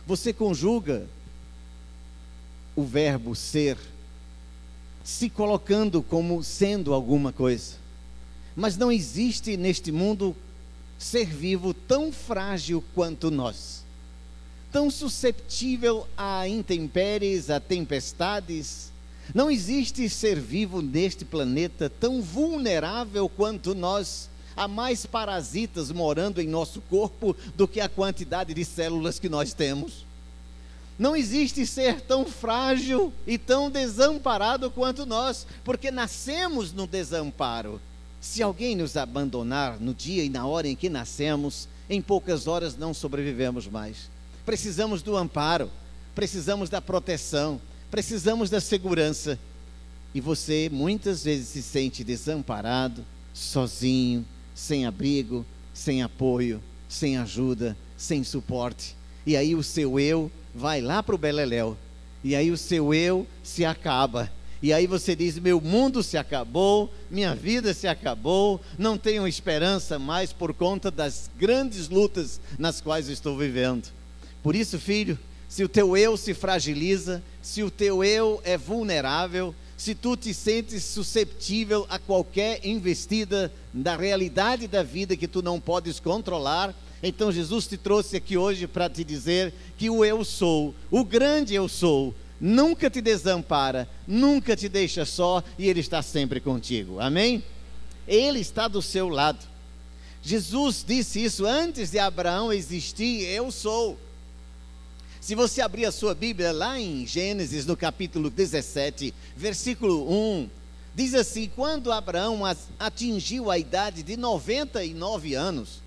Você conjuga o verbo ser, se colocando como sendo alguma coisa. Mas não existe neste mundo ser vivo tão frágil quanto nós, tão susceptível a intempéries, a tempestades. Não existe ser vivo neste planeta tão vulnerável quanto nós. Há mais parasitas morando em nosso corpo do que a quantidade de células que nós temos. Não existe ser tão frágil e tão desamparado quanto nós, porque nascemos no desamparo. Se alguém nos abandonar no dia e na hora em que nascemos, em poucas horas não sobrevivemos mais. Precisamos do amparo, precisamos da proteção, precisamos da segurança. E você muitas vezes se sente desamparado, sozinho, sem abrigo, sem apoio, sem ajuda, sem suporte. E aí o seu eu vai lá para o beleléu, e aí o seu eu se acaba, e aí você diz: meu mundo se acabou, minha vida se acabou, não tenho esperança mais por conta das grandes lutas nas quais estou vivendo. Por isso, filho, se o teu eu se fragiliza, se o teu eu é vulnerável, se tu te sentes susceptível a qualquer investida da realidade da vida que tu não podes controlar, então Jesus te trouxe aqui hoje para te dizer que o eu sou, o grande eu sou, nunca te desampara, nunca te deixa só, e Ele está sempre contigo, amém? Ele está do seu lado. Jesus disse isso antes de Abraão existir: eu sou. Se você abrir a sua Bíblia lá em Gênesis, no capítulo 17, versículo 1, diz assim: quando Abraão atingiu a idade de 99 anos,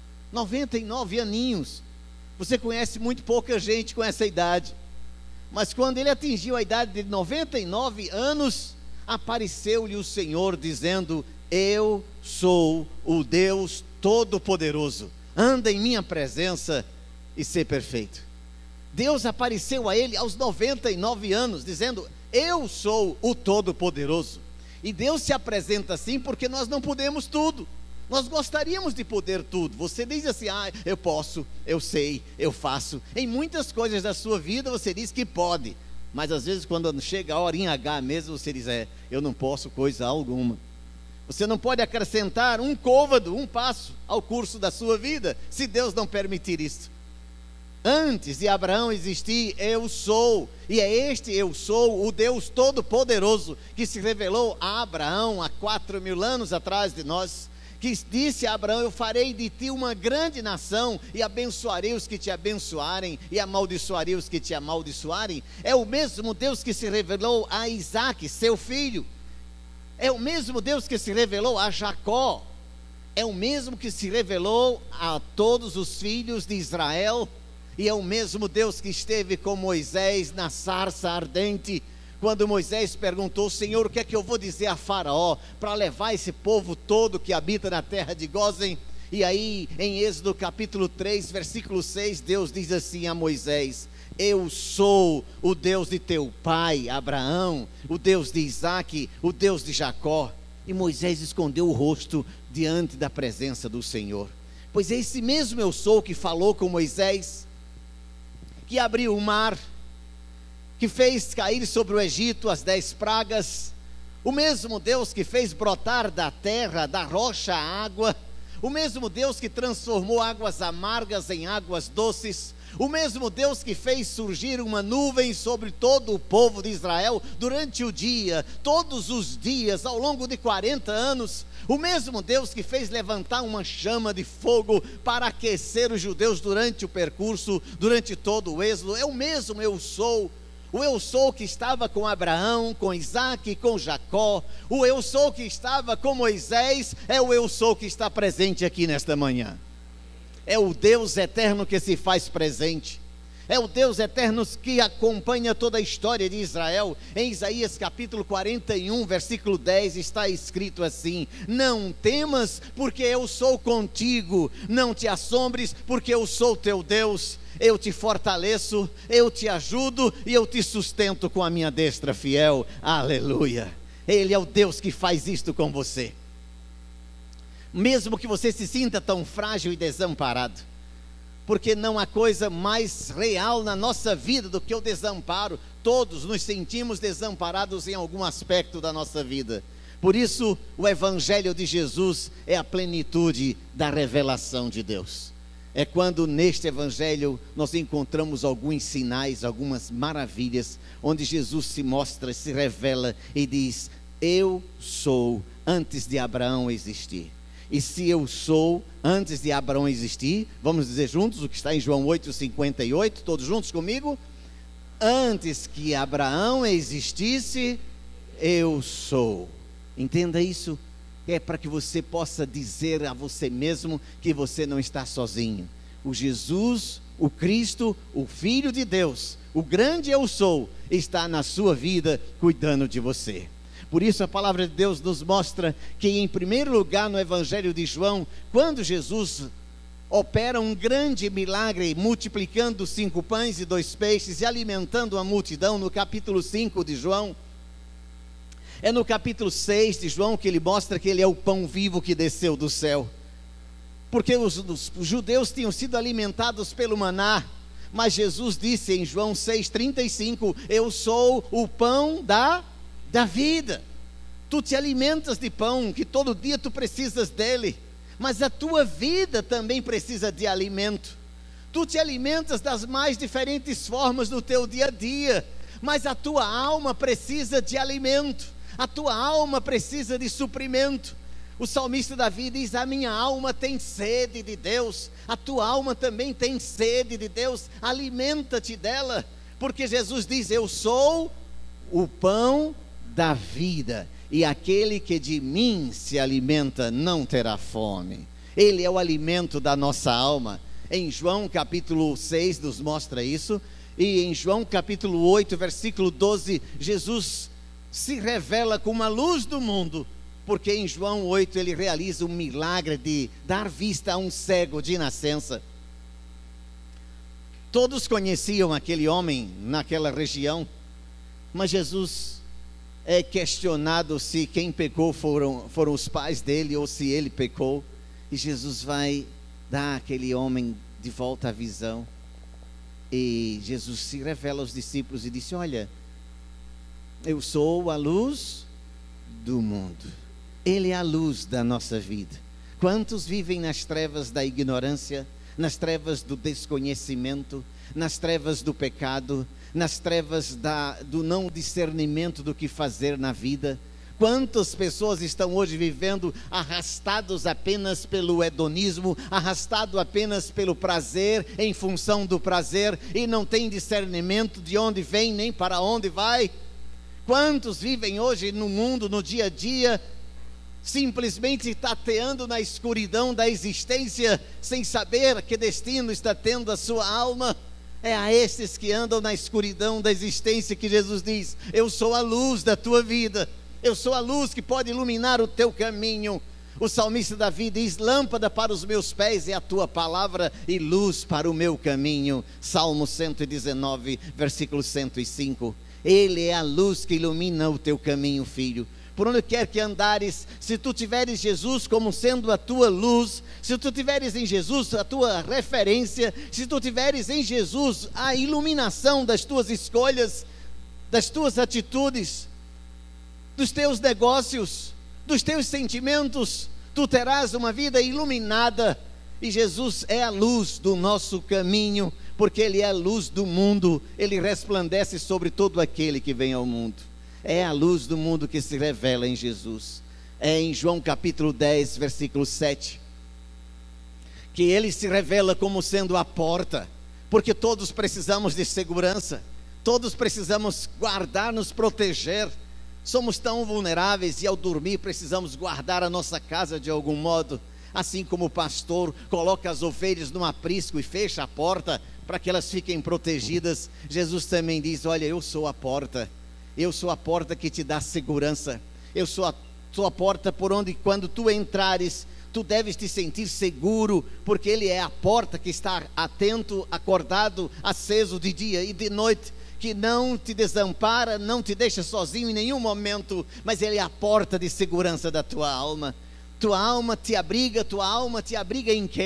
99 aninhos, você conhece muito pouca gente com essa idade, mas quando ele atingiu a idade de 99 anos, apareceu-lhe o Senhor dizendo: eu sou o Deus Todo-Poderoso, anda em minha presença e sê perfeito. Deus apareceu a ele aos 99 anos, dizendo: eu sou o Todo-Poderoso. E Deus se apresenta assim porque nós não podemos tudo. Nós gostaríamos de poder tudo. Você diz assim: eu posso, eu sei, eu faço. Em muitas coisas da sua vida você diz que pode, mas às vezes quando chega a hora em H mesmo, você diz: eu não posso coisa alguma. Você não pode acrescentar um côvado, um passo ao curso da sua vida, se Deus não permitir isso. Antes de Abraão existir, eu sou, e é este eu sou, o Deus Todo-Poderoso, que se revelou a Abraão há 4.000 anos atrás de nós, que disse a Abraão: eu farei de ti uma grande nação, e abençoarei os que te abençoarem, e amaldiçoarei os que te amaldiçoarem. É o mesmo Deus que se revelou a Isaque, seu filho. É o mesmo Deus que se revelou a Jacó. É o mesmo que se revelou a todos os filhos de Israel. E é o mesmo Deus que esteve com Moisés na sarça ardente, quando Moisés perguntou: Senhor, o que é que eu vou dizer a Faraó para levar esse povo todo que habita na terra de Gósen? E aí em Êxodo capítulo 3, versículo 6, Deus diz assim a Moisés: eu sou o Deus de teu pai Abraão, o Deus de Isaque, o Deus de Jacó. E Moisés escondeu o rosto diante da presença do Senhor. Pois é esse mesmo eu sou que falou com Moisés, que abriu o mar, que fez cair sobre o Egito as 10 pragas, o mesmo Deus que fez brotar da terra, da rocha, a água, o mesmo Deus que transformou águas amargas em águas doces, o mesmo Deus que fez surgir uma nuvem sobre todo o povo de Israel durante o dia, todos os dias, ao longo de 40 anos, o mesmo Deus que fez levantar uma chama de fogo para aquecer os judeus durante o percurso, durante todo o êxodo. É o mesmo eu sou. O eu sou que estava com Abraão, com Isaque, com Jacó. O eu sou que estava com Moisés é o eu sou que está presente aqui nesta manhã. É o Deus eterno que se faz presente. É o Deus eterno que acompanha toda a história de Israel. Em Isaías capítulo 41, versículo 10, está escrito assim: não temas, porque eu sou contigo. Não te assombres, porque eu sou teu Deus. Eu te fortaleço, eu te ajudo e eu te sustento com a minha destra fiel. Aleluia. Ele é o Deus que faz isto com você. Mesmo que você se sinta tão frágil e desamparado, porque não há coisa mais real na nossa vida do que o desamparo. Todos nos sentimos desamparados em algum aspecto da nossa vida. Por isso, o Evangelho de Jesus é a plenitude da revelação de Deus. É quando neste Evangelho nós encontramos alguns sinais, algumas maravilhas, onde Jesus se mostra, se revela e diz: eu sou antes de Abraão existir. E se eu sou antes de Abraão existir, vamos dizer juntos o que está em João 8,58, todos juntos comigo? Antes que Abraão existisse, eu sou. Entenda isso, é para que você possa dizer a você mesmo que você não está sozinho. O Jesus, o Cristo, o Filho de Deus, o grande eu sou, está na sua vida cuidando de você. Por isso a palavra de Deus nos mostra que, em primeiro lugar, no Evangelho de João, quando Jesus opera um grande milagre, multiplicando 5 pães e 2 peixes e alimentando a multidão, no capítulo 5 de João, é no capítulo 6 de João que ele mostra que ele é o pão vivo que desceu do céu. Porque os judeus tinham sido alimentados pelo maná, mas Jesus disse em João 6,35, eu sou o pão da vida. Tu te alimentas de pão, que todo dia tu precisas dele, mas a tua vida também precisa de alimento. Tu te alimentas das mais diferentes formas no teu dia a dia, mas a tua alma precisa de alimento. A tua alma precisa de suprimento. O salmista Davi diz: a minha alma tem sede de Deus. A tua alma também tem sede de Deus. Alimenta-te dela, porque Jesus diz: eu sou o pão da vida, e aquele que de mim se alimenta não terá fome. Ele é o alimento da nossa alma. Em João capítulo 6 nos mostra isso, e em João capítulo 8 versículo 12, Jesus se revela como a luz do mundo, porque em João 8 ele realiza um milagre de dar vista a um cego de nascença. Todos conheciam aquele homem naquela região, mas Jesus é questionado se quem pecou foram os pais dele ou se ele pecou, e Jesus vai dar àquele homem de volta a visão, e Jesus se revela aos discípulos e disse: olha, eu sou a luz do mundo. Ele é a luz da nossa vida. Quantos vivem nas trevas da ignorância, nas trevas do desconhecimento, nas trevas do pecado, nas trevas do não discernimento do que fazer na vida? Quantas pessoas estão hoje vivendo arrastados apenas pelo hedonismo, arrastado apenas pelo prazer, em função do prazer, e não tem discernimento de onde vem nem para onde vai? Quantos vivem hoje no mundo, no dia a dia, simplesmente tateando na escuridão da existência, sem saber que destino está tendo a sua alma? É a estes que andam na escuridão da existência que Jesus diz: eu sou a luz da tua vida, eu sou a luz que pode iluminar o teu caminho. O salmista Davi diz: lâmpada para os meus pés é a tua palavra e luz para o meu caminho. Salmo 119, versículo 105. Ele é a luz que ilumina o teu caminho, filho. Por onde quer que andares, se tu tiveres Jesus como sendo a tua luz, se tu tiveres em Jesus a tua referência, se tu tiveres em Jesus a iluminação das tuas escolhas, das tuas atitudes, dos teus negócios, dos teus sentimentos, tu terás uma vida iluminada. E Jesus é a luz do nosso caminho, porque Ele é a luz do mundo. Ele resplandece sobre todo aquele que vem ao mundo. É a luz do mundo que se revela em Jesus. É em João capítulo 10, versículo 7, que Ele se revela como sendo a porta, porque todos precisamos de segurança, todos precisamos guardar, nos proteger. Somos tão vulneráveis e ao dormir precisamos guardar a nossa casa de algum modo. Assim como o pastor coloca as ovelhas num aprisco e fecha a porta para que elas fiquem protegidas, Jesus também diz: olha, eu sou a porta. Eu sou a porta que te dá segurança. Eu sou a porta por onde, quando tu entrares, tu deves te sentir seguro, porque Ele é a porta que está atento, acordado, aceso de dia e de noite, que não te desampara, não te deixa sozinho em nenhum momento, mas Ele é a porta de segurança da tua alma. Tua alma te abriga em quê?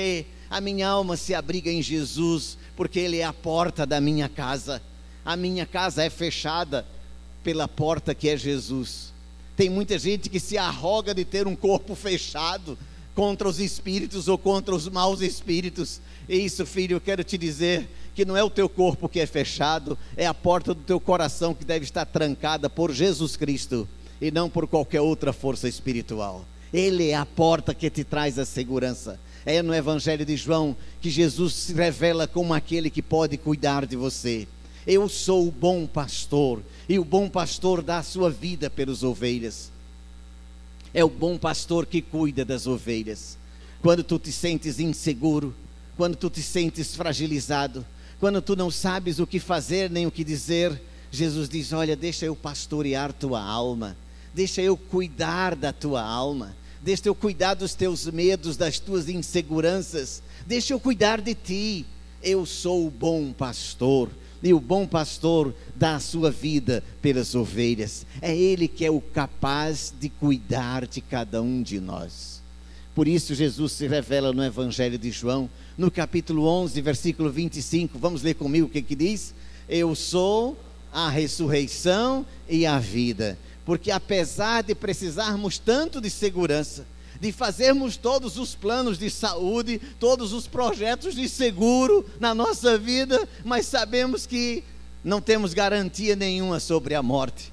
A minha alma se abriga em Jesus, porque Ele é a porta da minha casa. A minha casa é fechada pela porta que é Jesus. Tem muita gente que se arroga de ter um corpo fechado contra os espíritos ou contra os maus espíritos. E isso, filho, eu quero te dizer que não é o teu corpo que é fechado, é a porta do teu coração que deve estar trancada por Jesus Cristo e não por qualquer outra força espiritual. Ele é a porta que te traz a segurança. É no Evangelho de João que Jesus se revela como aquele que pode cuidar de você. Eu sou o bom pastor, e o bom pastor dá a sua vida pelas ovelhas. É o bom pastor que cuida das ovelhas. Quando tu te sentes inseguro, quando tu te sentes fragilizado, quando tu não sabes o que fazer nem o que dizer, Jesus diz: olha, deixa eu pastorear tua alma, deixa eu cuidar da tua alma, deixa eu cuidar dos teus medos, das tuas inseguranças, deixa eu cuidar de ti. Eu sou o bom pastor, e o bom pastor dá a sua vida pelas ovelhas. É Ele que é o capaz de cuidar de cada um de nós. Por isso Jesus se revela no Evangelho de João, no capítulo 11, versículo 25. Vamos ler comigo o que diz? Eu sou a ressurreição e a vida. Porque apesar de precisarmos tanto de segurança, de fazermos todos os planos de saúde, todos os projetos de seguro na nossa vida, mas sabemos que não temos garantia nenhuma sobre a morte.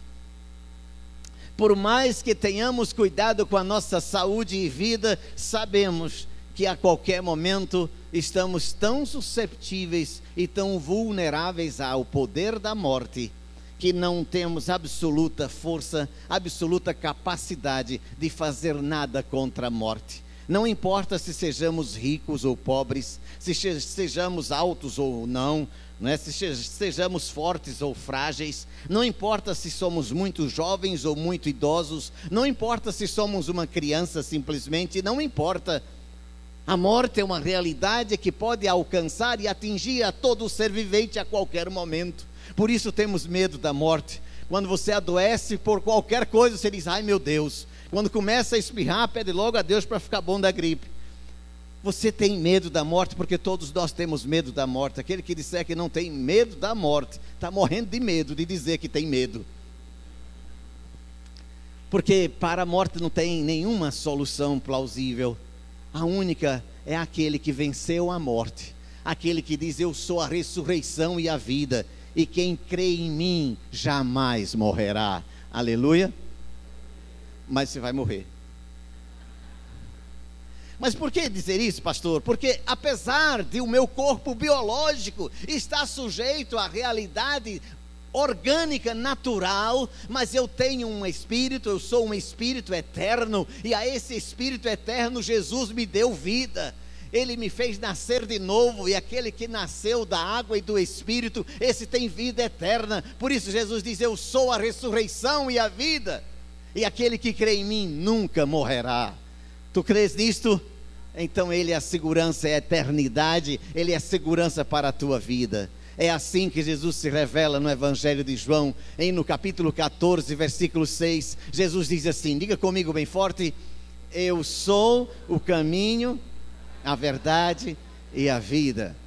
Por mais que tenhamos cuidado com a nossa saúde e vida, sabemos que a qualquer momento estamos tão susceptíveis e tão vulneráveis ao poder da morte, que não temos absoluta força, absoluta capacidade de fazer nada contra a morte. Não importa se sejamos ricos ou pobres, se sejamos altos ou não, se sejamos fortes ou frágeis, não importa se somos muito jovens ou muito idosos, não importa se somos uma criança simplesmente, não importa. A morte é uma realidade que pode alcançar e atingir a todo ser vivente a qualquer momento. Por isso temos medo da morte. Quando você adoece por qualquer coisa, você diz: ai meu Deus. Quando começa a espirrar, pede logo a Deus para ficar bom da gripe. Você tem medo da morte, porque todos nós temos medo da morte. Aquele que disser que não tem medo da morte, está morrendo de medo de dizer que tem medo. Porque para a morte não tem nenhuma solução plausível. A única é aquele que venceu a morte. Aquele que diz: eu sou a ressurreição e a vida, e quem crê em mim jamais morrerá. Aleluia. Mas você vai morrer. Mas por que dizer isso, pastor? Porque apesar de o meu corpo biológico estar sujeito à realidade orgânica, natural, mas eu tenho um espírito, eu sou um espírito eterno, e a esse espírito eterno Jesus me deu vida. Ele me fez nascer de novo, e aquele que nasceu da água e do Espírito, esse tem vida eterna. Por isso Jesus diz: eu sou a ressurreição e a vida, e aquele que crê em mim nunca morrerá. Tu crês nisto? Então Ele é a segurança, é a eternidade, Ele é a segurança para a tua vida. É assim que Jesus se revela no Evangelho de João, no capítulo 14, versículo 6. Jesus diz assim, diga comigo bem forte: eu sou o caminho, a verdade e a vida.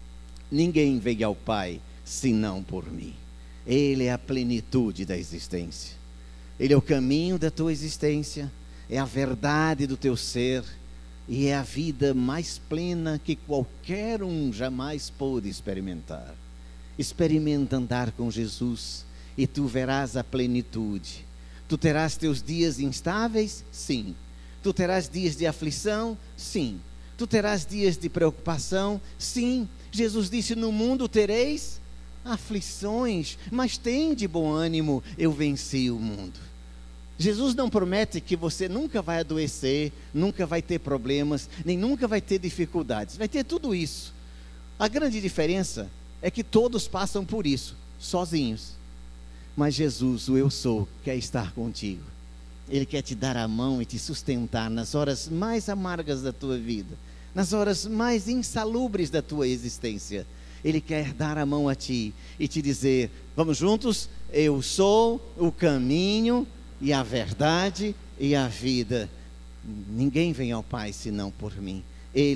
Ninguém veio ao Pai senão por mim. Ele é a plenitude da existência. Ele é o caminho da tua existência, é a verdade do teu ser, e é a vida mais plena que qualquer um jamais pôde experimentar. Experimenta andar com Jesus e tu verás a plenitude. Tu terás teus dias instáveis? Sim. Tu terás dias de aflição? Sim. Tu terás dias de preocupação? Sim. Jesus disse: no mundo tereis aflições, mas tende bom ânimo, eu venci o mundo. Jesus não promete que você nunca vai adoecer, nunca vai ter problemas, nem nunca vai ter dificuldades. Vai ter tudo isso. A grande diferença é que todos passam por isso, sozinhos. Mas Jesus, o eu sou, quer estar contigo. Ele quer te dar a mão e te sustentar nas horas mais amargas da tua vida, nas horas mais insalubres da tua existência. Ele quer dar a mão a ti e te dizer: vamos juntos? Eu sou o caminho e a verdade e a vida. Ninguém vem ao Pai senão por mim. Ele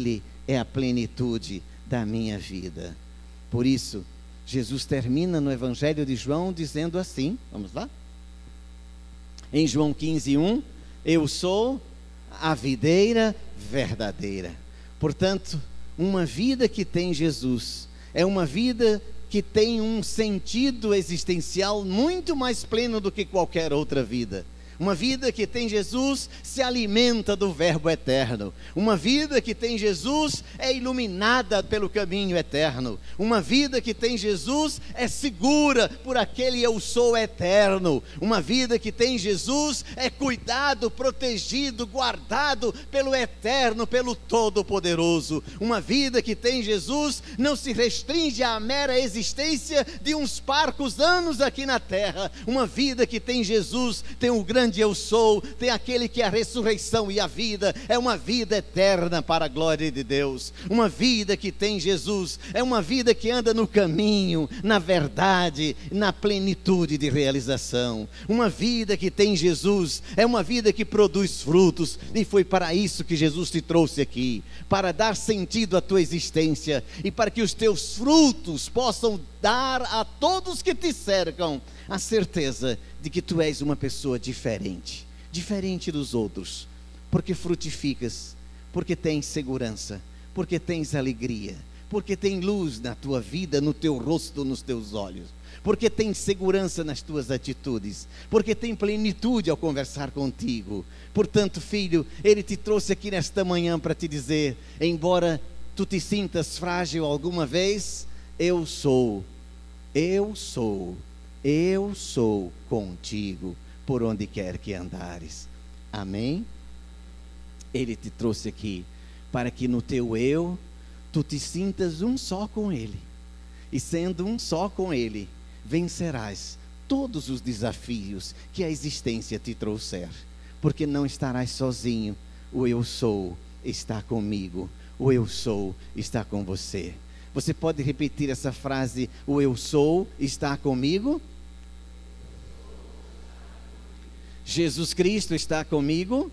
é a plenitude da minha vida. Por isso, Jesus termina no Evangelho de João dizendo assim, vamos lá? Em João 15:1, eu sou a videira verdadeira. Portanto, uma vida que tem Jesus é uma vida que tem um sentido existencial muito mais pleno do que qualquer outra vida. Uma vida que tem Jesus se alimenta do Verbo eterno. Uma vida que tem Jesus é iluminada pelo caminho eterno. Uma vida que tem Jesus é segura por aquele eu sou eterno. Uma vida que tem Jesus é cuidado, protegido, guardado pelo eterno, pelo Todo-Poderoso. Uma vida que tem Jesus não se restringe à mera existência de uns parcos anos aqui na terra. Uma vida que tem Jesus tem o grande eu sou, tem aquele que é a ressurreição e a vida, é uma vida eterna para a glória de Deus. Uma vida que tem Jesus é uma vida que anda no caminho, na verdade, na plenitude de realização. Uma vida que tem Jesus é uma vida que produz frutos, e foi para isso que Jesus te trouxe aqui, para dar sentido à tua existência e para que os teus frutos possam dar a todos que te cercam a certeza de que tu és uma pessoa diferente, diferente dos outros, porque frutificas, porque tens segurança, porque tens alegria, porque tem luz na tua vida, no teu rosto, nos teus olhos, porque tem segurança nas tuas atitudes, porque tem plenitude ao conversar contigo. Portanto, filho, Ele te trouxe aqui nesta manhã para te dizer, embora tu te sintas frágil alguma vez, eu sou contigo por onde quer que andares. Amém? Ele te trouxe aqui para que no teu eu, tu te sintas um só com Ele. E sendo um só com Ele, vencerás todos os desafios que a existência te trouxer. Porque não estarás sozinho. O eu sou está comigo. O eu sou está com você. Você pode repetir essa frase, o eu sou está comigo? Jesus Cristo está comigo?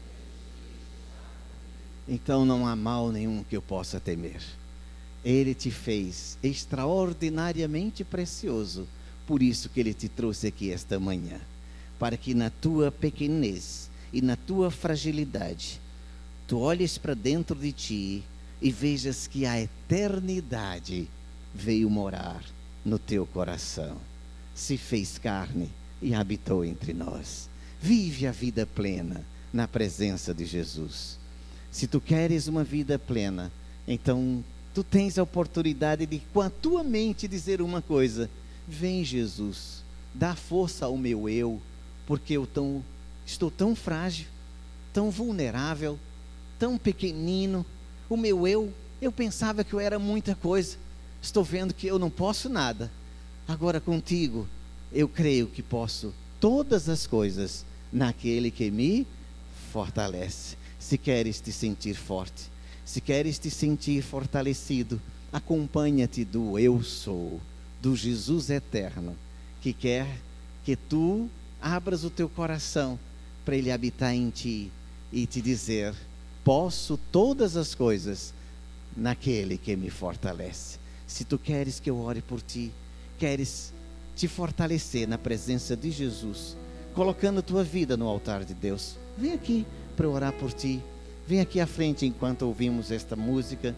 Então não há mal nenhum que eu possa temer. Ele te fez extraordinariamente precioso, por isso que Ele te trouxe aqui esta manhã, para que na tua pequenez e na tua fragilidade, tu olhes para dentro de ti e vejas que a eternidade veio morar no teu coração, se fez carne e habitou entre nós. Vive a vida plena na presença de Jesus. Se tu queres uma vida plena, então tu tens a oportunidade de, com a tua mente, dizer uma coisa: vem Jesus, dá força ao meu eu, porque eu estou tão frágil, tão vulnerável, tão pequenino. O meu eu pensava que eu era muita coisa, estou vendo que eu não posso nada. Agora contigo, eu creio que posso todas as coisas naquele que me fortalece. Se queres te sentir forte, se queres te sentir fortalecido, acompanha-te do eu sou, do Jesus eterno, que quer que tu abras o teu coração para Ele habitar em ti e te dizer: posso todas as coisas naquele que me fortalece. Se tu queres que eu ore por ti, queres te fortalecer na presença de Jesus, colocando tua vida no altar de Deus, vem aqui para orar por ti. Vem aqui à frente enquanto ouvimos esta música.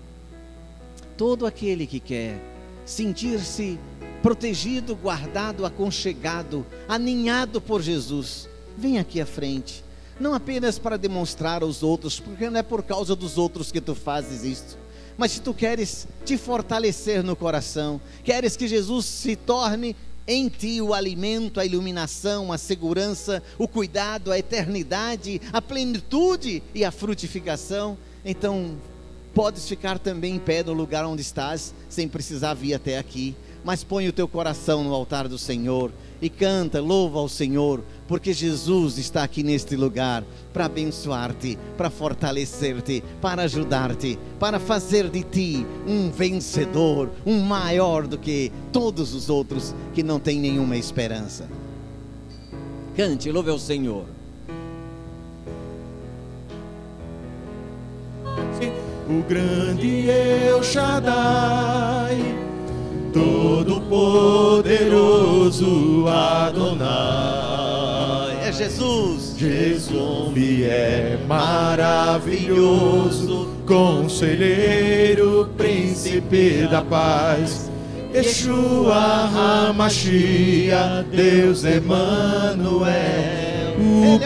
Todo aquele que quer sentir-se protegido, guardado, aconchegado, aninhado por Jesus, vem aqui à frente. Não apenas para demonstrar aos outros, porque não é por causa dos outros que tu fazes isto, mas se tu queres te fortalecer no coração, queres que Jesus se torne em ti o alimento, a iluminação, a segurança, o cuidado, a eternidade, a plenitude e a frutificação, então podes ficar também em pé no lugar onde estás, sem precisar vir até aqui, mas põe o teu coração no altar do Senhor e canta, louva ao Senhor, porque Jesus está aqui neste lugar para abençoar-te, para fortalecer-te, para ajudar-te, para fazer de ti um vencedor, um maior do que todos os outros que não têm nenhuma esperança. Cante, louve ao Senhor. o grande El Shaddai, todo-poderoso Adonai. É Jesus. Jesus me é maravilhoso, conselheiro, príncipe da paz. Yeshua HaMashiach, Deus Emanuel, o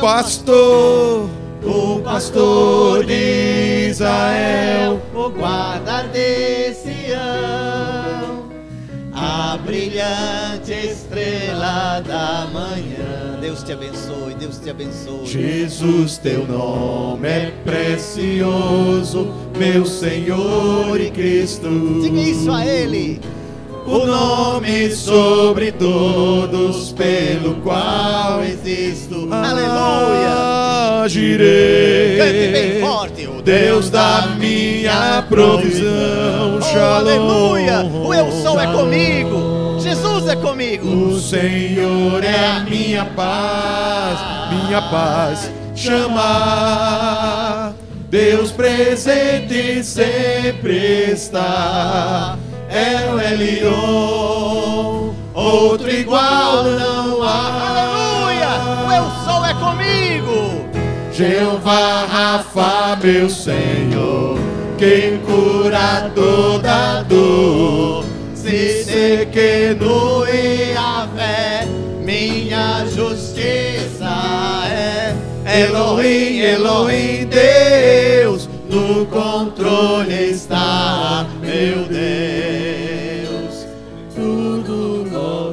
pastor de Israel, o guarda de Sião, a brilhante estrela da manhã. Deus te abençoe, Deus te abençoe. Jesus, teu nome é precioso, meu Senhor e Cristo. Diga isso a Ele. O nome sobre todos, pelo qual existo. Aleluia. Agirei. Cante bem forte. O Deus da minha provisão. Shalom. Aleluia. O eu sou é comigo. Jesus é comigo. O Senhor é a minha paz. Minha paz chama. Deus presente sempre está. El Elyon, outro igual não há. Aleluia! O eu sou é comigo. Jeová Rafa, meu Senhor, quem cura toda dor. Se sei que no Yahvé minha justiça é. Elohim, Elohim, Deus, no controle está, meu Deus, tudo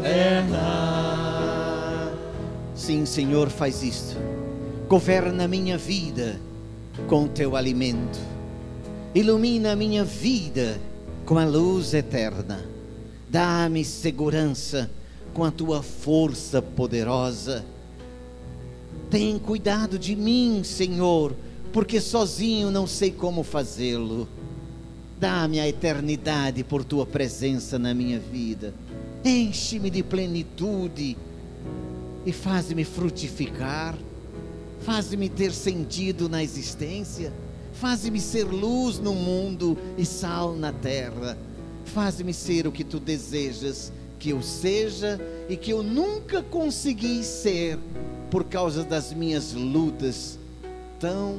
governa. Sim, Senhor, faz isto. Governa a minha vida com o teu alimento. Ilumina a minha vida com a luz eterna. Dá-me segurança com a tua força poderosa. Tem cuidado de mim, Senhor, porque sozinho não sei como fazê-lo. Dá-me a eternidade por tua presença na minha vida. Enche-me de plenitude e faz-me frutificar. Faz-me ter sentido na existência. Faz-me ser luz no mundo e sal na terra. Faz-me ser o que tu desejas que eu seja e que eu nunca consegui ser por causa das minhas lutas tão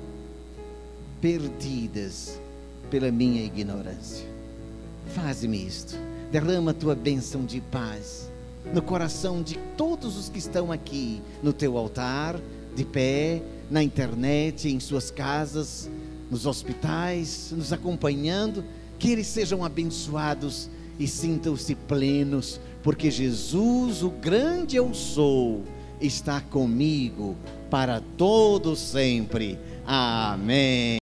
perdidas pela minha ignorância. Faz-me isto. Derrama a tua bênção de paz no coração de todos os que estão aqui no teu altar, de pé, na internet, em suas casas, nos hospitais, nos acompanhando. Que eles sejam abençoados e sintam-se plenos, porque Jesus, o grande eu sou, está comigo para todo sempre. Amém.